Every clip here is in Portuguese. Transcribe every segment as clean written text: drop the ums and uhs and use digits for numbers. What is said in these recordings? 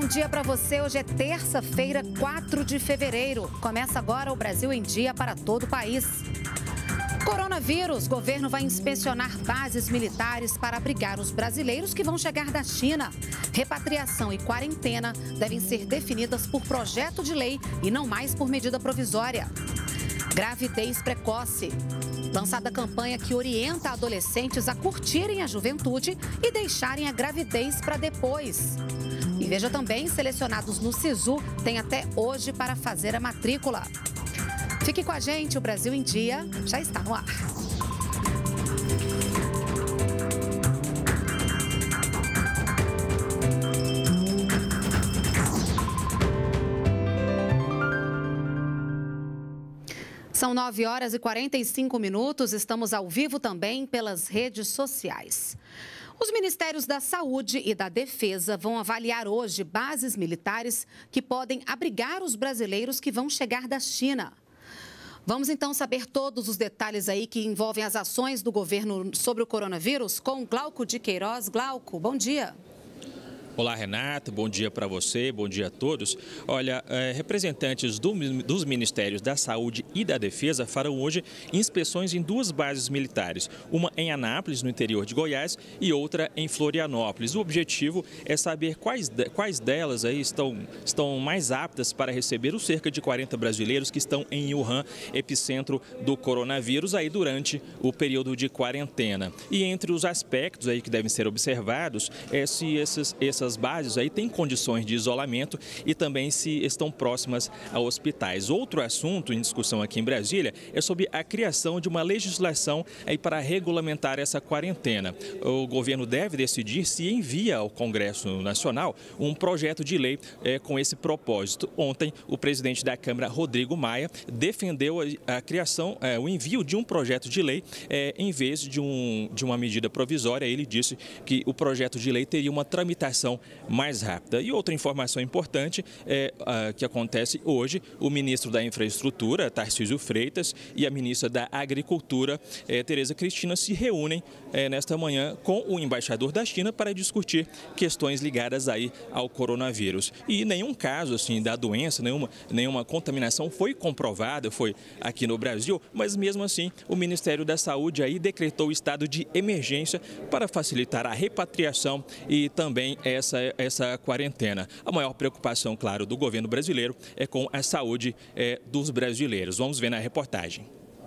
Bom dia para você. Hoje é terça-feira, 4 de fevereiro. Começa agora o Brasil em Dia para todo o país. Coronavírus. Governo vai inspecionar bases militares para abrigar os brasileiros que vão chegar da China. Repatriação e quarentena devem ser definidas por projeto de lei e não mais por medida provisória. Gravidez precoce. Lançada a campanha que orienta adolescentes a curtirem a juventude e deixarem a gravidez para depois. E veja também, selecionados no SISU têm até hoje para fazer a matrícula. Fique com a gente, o Brasil em Dia já está no ar. São 9 horas e 45 minutos, estamos ao vivo também pelas redes sociais. Os Ministérios da Saúde e da Defesa vão avaliar hoje bases militares que podem abrigar os brasileiros que vão chegar da China. Vamos então saber todos os detalhes aí que envolvem as ações do governo sobre o coronavírus com Glauco de Queiroz. Glauco, bom dia. Olá, Renata, bom dia para você, bom dia a todos. Olha, representantes dos Ministérios da Saúde e da Defesa farão hoje inspeções em duas bases militares, uma em Anápolis, no interior de Goiás, e outra em Florianópolis. O objetivo é saber quais delas aí estão mais aptas para receber os cerca de 40 brasileiros que estão em Wuhan, epicentro do coronavírus, aí durante o período de quarentena. E entre os aspectos aí que devem ser observados é se essas bases aí têm condições de isolamento e também se estão próximas a hospitais. Outro assunto em discussão aqui em Brasília é sobre a criação de uma legislação aí para regulamentar essa quarentena. O governo deve decidir se envia ao Congresso Nacional um projeto de lei com esse propósito. Ontem, o presidente da Câmara, Rodrigo Maia, defendeu a criação, o envio de um projeto de lei em vez de uma medida provisória. Ele disse que o projeto de lei teria uma tramitação mais rápida. E outra informação importante que acontece hoje, o ministro da Infraestrutura, Tarcísio Freitas, e a ministra da Agricultura, Tereza Cristina, se reúnem nesta manhã com o embaixador da China para discutir questões ligadas aí ao coronavírus. E nenhum caso assim da doença, nenhuma contaminação foi comprovada, foi aqui no Brasil, mas mesmo assim o Ministério da Saúde aí decretou estado de emergência para facilitar a repatriação e também essa quarentena. A maior preocupação, claro, do governo brasileiro é com a saúde dos brasileiros. Vamos ver na reportagem.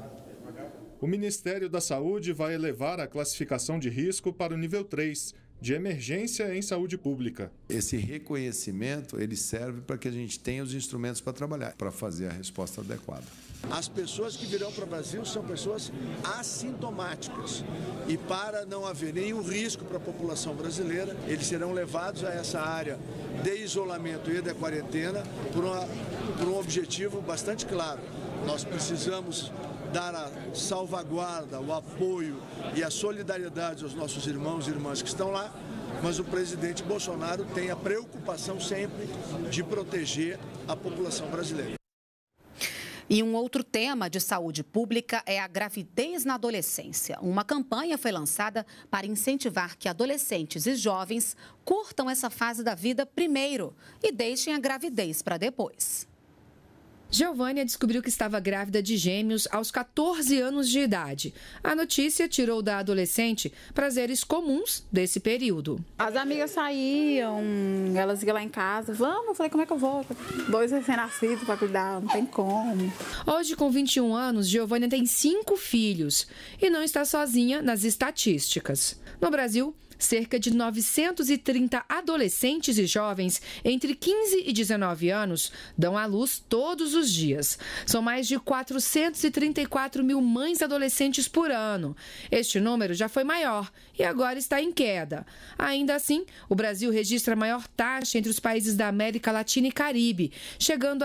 O Ministério da Saúde vai elevar a classificação de risco para o nível 3, de emergência em saúde pública. Esse reconhecimento, ele serve para que a gente tenha os instrumentos para trabalhar, para fazer a resposta adequada. As pessoas que virão para o Brasil são pessoas assintomáticas e para não haver nenhum risco para a população brasileira, eles serão levados a essa área de isolamento e de quarentena por um objetivo bastante claro. Nós precisamos dar a salvaguarda, o apoio e a solidariedade aos nossos irmãos e irmãs que estão lá, mas o presidente Bolsonaro tem a preocupação sempre de proteger a população brasileira. E um outro tema de saúde pública é a gravidez na adolescência. Uma campanha foi lançada para incentivar que adolescentes e jovens curtam essa fase da vida primeiro e deixem a gravidez para depois. Giovânia descobriu que estava grávida de gêmeos aos 14 anos de idade. A notícia tirou da adolescente prazeres comuns desse período. As amigas saíam, elas iam lá em casa. Vamos, eu falei, como é que eu vou? 2 recém-nascidos para cuidar, não tem como. Hoje, com 21 anos, Giovânia tem 5 filhos e não está sozinha nas estatísticas. No Brasil, cerca de 930 adolescentes e jovens entre 15 e 19 anos dão à luz todos os dias. São mais de 434 mil mães adolescentes por ano. Este número já foi maior e agora está em queda. Ainda assim, o Brasil registra a maior taxa entre os países da América Latina e Caribe, chegando a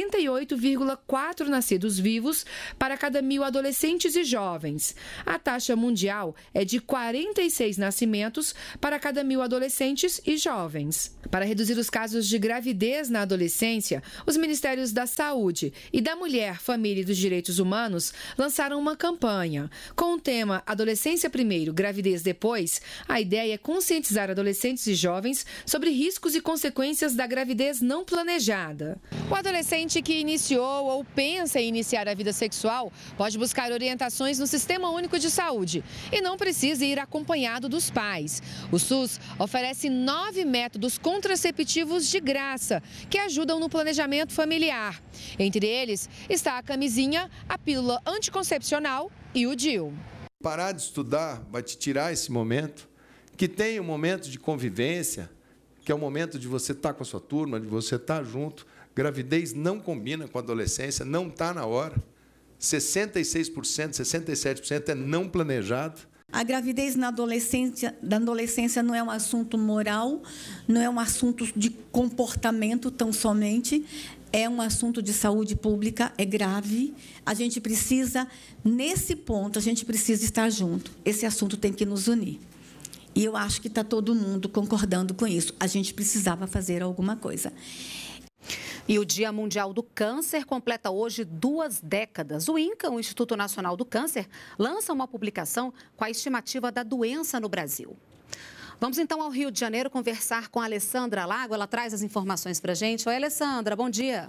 68,4 nascidos vivos para cada 1.000 adolescentes e jovens. A taxa mundial é de 46 nascimentos para cada 1.000 adolescentes e jovens. Para reduzir os casos de gravidez na adolescência, os Ministérios da Saúde Saúde e da Mulher, Família e dos Direitos Humanos lançaram uma campanha. Com o tema Adolescência Primeiro, Gravidez Depois, a ideia é conscientizar adolescentes e jovens sobre riscos e consequências da gravidez não planejada. O adolescente que iniciou ou pensa em iniciar a vida sexual pode buscar orientações no Sistema Único de Saúde e não precisa ir acompanhado dos pais. O SUS oferece 9 métodos contraceptivos de graça que ajudam no planejamento familiar. Entre eles está a camisinha, a pílula anticoncepcional e o DIU. Parar de estudar vai te tirar esse momento, que tem um momento de convivência, que é o momento de você estar com a sua turma, de você estar junto. Gravidez não combina com a adolescência, não está na hora. 66%, 67% é não planejado. A gravidez da adolescência não é um assunto moral, não é um assunto de comportamento tão somente, é um assunto de saúde pública, é grave. A gente precisa, nesse ponto, a gente precisa estar junto. Esse assunto tem que nos unir. E eu acho que está todo mundo concordando com isso. A gente precisava fazer alguma coisa. E o Dia Mundial do Câncer completa hoje 2 décadas. O INCA, o Instituto Nacional do Câncer, lança uma publicação com a estimativa da doença no Brasil. Vamos então ao Rio de Janeiro conversar com a Alessandra Lago. Ela traz as informações para a gente. Oi, Alessandra, bom dia.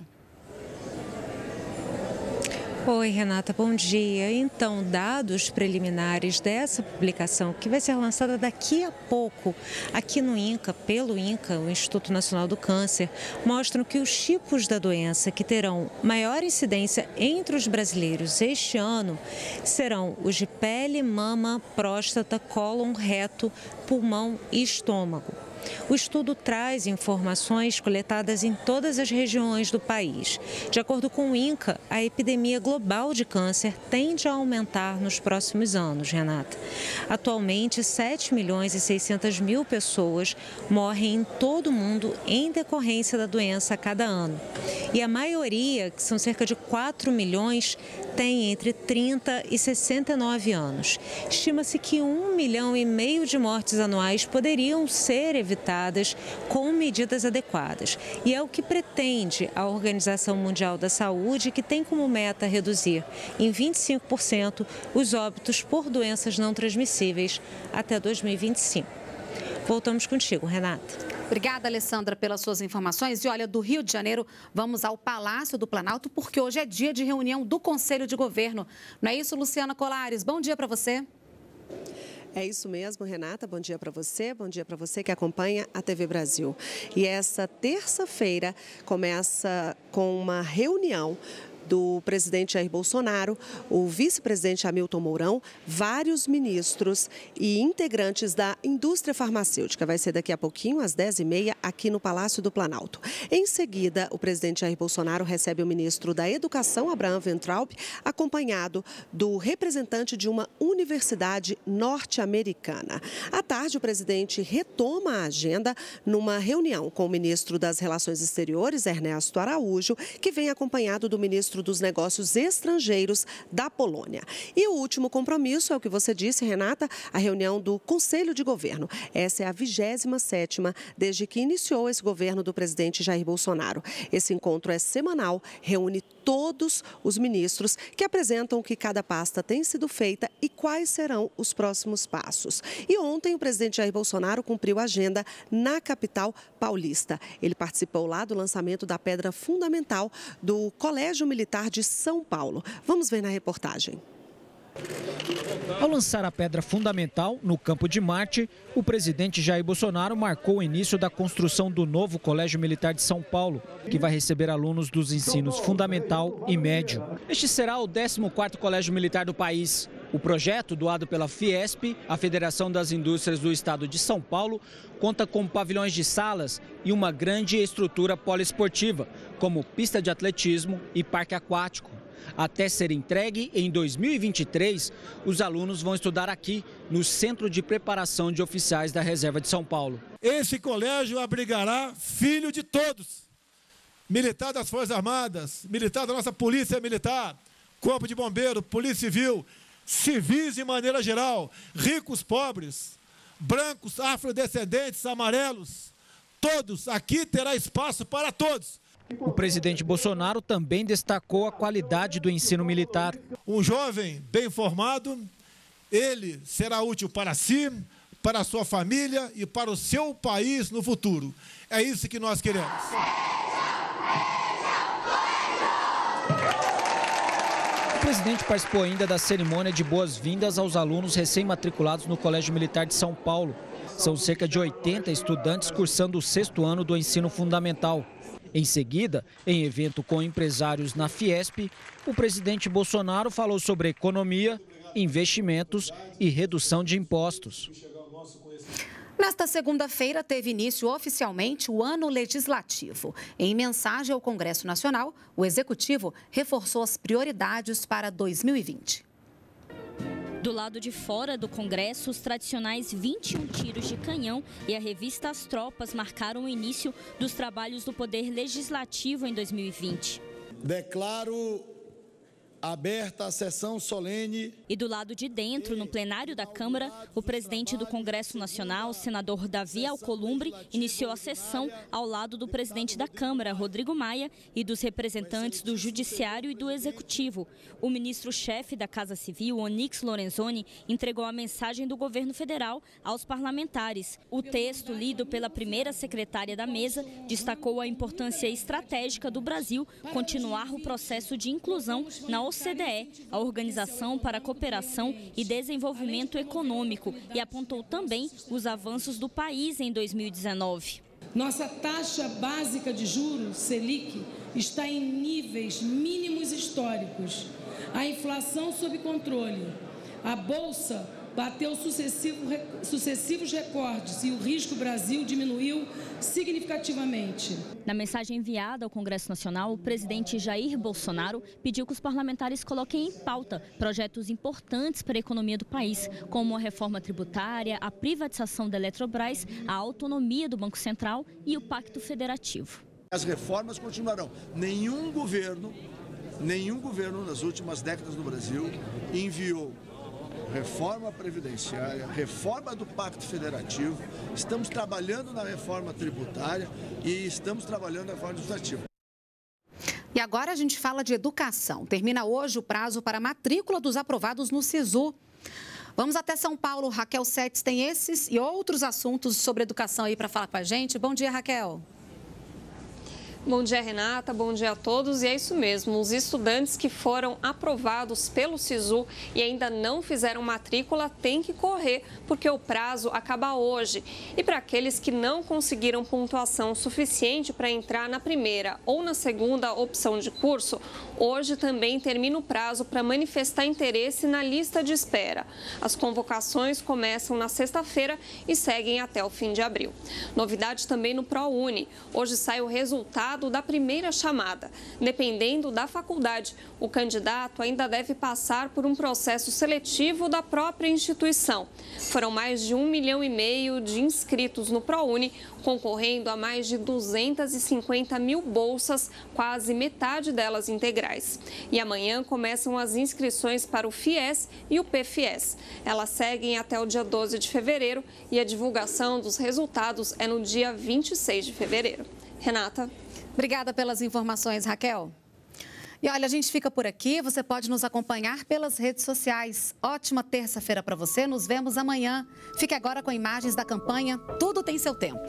Oi, Renata, bom dia. Então, dados preliminares dessa publicação, que vai ser lançada daqui a pouco aqui no INCA, pelo INCA, o Instituto Nacional do Câncer, mostram que os tipos da doença que terão maior incidência entre os brasileiros este ano serão os de pele, mama, próstata, cólon, reto, pulmão e estômago. O estudo traz informações coletadas em todas as regiões do país. De acordo com o INCA, a epidemia global de câncer tende a aumentar nos próximos anos, Renata. Atualmente, 7.600.000 pessoas morrem em todo o mundo em decorrência da doença a cada ano. E a maioria, que são cerca de 4 milhões, tem entre 30 e 69 anos. Estima-se que 1,5 milhão de mortes anuais poderiam ser evitadas com medidas adequadas. E é o que pretende a Organização Mundial da Saúde, que tem como meta reduzir em 25% os óbitos por doenças não transmissíveis até 2025. Voltamos contigo, Renata. Obrigada, Alessandra, pelas suas informações. E olha, do Rio de Janeiro, vamos ao Palácio do Planalto, porque hoje é dia de reunião do Conselho de Governo. Não é isso, Luciana Colares? Bom dia para você. É isso mesmo, Renata. Bom dia para você que acompanha a TV Brasil. E essa terça-feira começa com uma reunião do presidente Jair Bolsonaro, o vice-presidente Hamilton Mourão, vários ministros e integrantes da indústria farmacêutica. Vai ser daqui a pouquinho, às 10h30, aqui no Palácio do Planalto. Em seguida, o presidente Jair Bolsonaro recebe o ministro da Educação, Abraham Weintraub, acompanhado do representante de uma universidade norte-americana. À tarde, o presidente retoma a agenda numa reunião com o ministro das Relações Exteriores, Ernesto Araújo, que vem acompanhado do ministro dos Negócios Estrangeiros da Polônia. E o último compromisso é o que você disse, Renata, a reunião do Conselho de Governo. Essa é a 27ª desde que iniciou esse governo do presidente Jair Bolsonaro. Esse encontro é semanal, reúne todos os ministros que apresentam o que cada pasta tem sido feita e quais serão os próximos passos. E ontem o presidente Jair Bolsonaro cumpriu a agenda na capital paulista. Ele participou lá do lançamento da pedra fundamental do Colégio Militar de São Paulo. Vamos ver na reportagem. Ao lançar a pedra fundamental no Campo de Marte, o presidente Jair Bolsonaro marcou o início da construção do novo Colégio Militar de São Paulo, que vai receber alunos dos ensinos fundamental e médio. Este será o 14º Colégio Militar do país. O projeto, doado pela Fiesp, a Federação das Indústrias do Estado de São Paulo, conta com pavilhões de salas e uma grande estrutura poliesportiva, como pista de atletismo e parque aquático. Até ser entregue em 2023, os alunos vão estudar aqui, no Centro de Preparação de Oficiais da Reserva de São Paulo. Esse colégio abrigará filho de todos, militar das Forças Armadas, militar da nossa Polícia Militar, Corpo de Bombeiro, Polícia Civil, civis de maneira geral, ricos, pobres, brancos, afrodescendentes, amarelos, todos, aqui terá espaço para todos. O presidente Bolsonaro também destacou a qualidade do ensino militar. Um jovem bem formado, ele será útil para si, para a sua família e para o seu país no futuro. É isso que nós queremos. O presidente participou ainda da cerimônia de boas-vindas aos alunos recém-matriculados no Colégio Militar de São Paulo. São cerca de 80 estudantes cursando o 6º ano do ensino fundamental. Em seguida, em evento com empresários na Fiesp, o presidente Bolsonaro falou sobre economia, investimentos e redução de impostos. Nesta segunda-feira, teve início oficialmente o ano legislativo. Em mensagem ao Congresso Nacional, o Executivo reforçou as prioridades para 2020. Do lado de fora do Congresso, os tradicionais 21 tiros de canhão e a revista As Tropas marcaram o início dos trabalhos do Poder Legislativo em 2020. Declaro aberta a sessão solene. E do lado de dentro, no plenário da Câmara, o presidente do Congresso Nacional, senador Davi Alcolumbre, iniciou a sessão ao lado do presidente da Câmara, Rodrigo Maia, e dos representantes do Judiciário e do Executivo. O ministro-chefe da Casa Civil, Onyx Lorenzoni, entregou a mensagem do governo federal aos parlamentares. O texto, lido pela primeira secretária da mesa, destacou a importância estratégica do Brasil continuar o processo de inclusão na OCDE, a Organização para a Cooperação e Desenvolvimento Econômico, e apontou também os avanços do país em 2019. Nossa taxa básica de juros, Selic, está em níveis mínimos históricos. A inflação sob controle. A Bolsa bateu sucessivos recordes e o risco Brasil diminuiu significativamente. Na mensagem enviada ao Congresso Nacional, o presidente Jair Bolsonaro pediu que os parlamentares coloquem em pauta projetos importantes para a economia do país, como a reforma tributária, a privatização da Eletrobras, a autonomia do Banco Central e o Pacto Federativo. As reformas continuarão. Nenhum governo nas últimas décadas no Brasil enviou reforma previdenciária, reforma do Pacto Federativo, estamos trabalhando na reforma tributária e estamos trabalhando na reforma administrativa. E agora a gente fala de educação. Termina hoje o prazo para a matrícula dos aprovados no SISU. Vamos até São Paulo. Raquel Setes tem esses e outros assuntos sobre educação aí para falar com a gente. Bom dia, Raquel. Bom dia, Renata. Bom dia a todos. E é isso mesmo, os estudantes que foram aprovados pelo SISU e ainda não fizeram matrícula têm que correr, porque o prazo acaba hoje. E para aqueles que não conseguiram pontuação suficiente para entrar na primeira ou na segunda opção de curso, hoje também termina o prazo para manifestar interesse na lista de espera. As convocações começam na sexta-feira e seguem até o fim de abril. Novidade também no ProUni. Hoje sai o resultado da primeira chamada. Dependendo da faculdade, o candidato ainda deve passar por um processo seletivo da própria instituição. Foram mais de 1,5 milhão de inscritos no ProUni, concorrendo a mais de 250 mil bolsas, quase metade delas integrais. E amanhã começam as inscrições para o FIES e o PFIES. Elas seguem até o dia 12 de fevereiro e a divulgação dos resultados é no dia 26 de fevereiro. Renata. Obrigada pelas informações, Raquel. E olha, a gente fica por aqui. Você pode nos acompanhar pelas redes sociais. Ótima terça-feira para você. Nos vemos amanhã. Fique agora com imagens da campanha Tudo Tem Seu Tempo.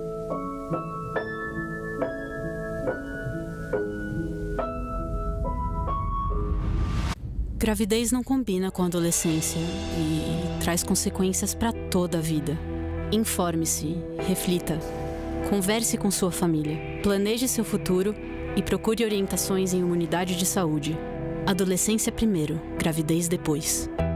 Gravidez não combina com a adolescência e traz consequências para toda a vida. Informe-se, reflita. Converse com sua família, planeje seu futuro e procure orientações em uma unidade de saúde. Adolescência primeiro, gravidez depois.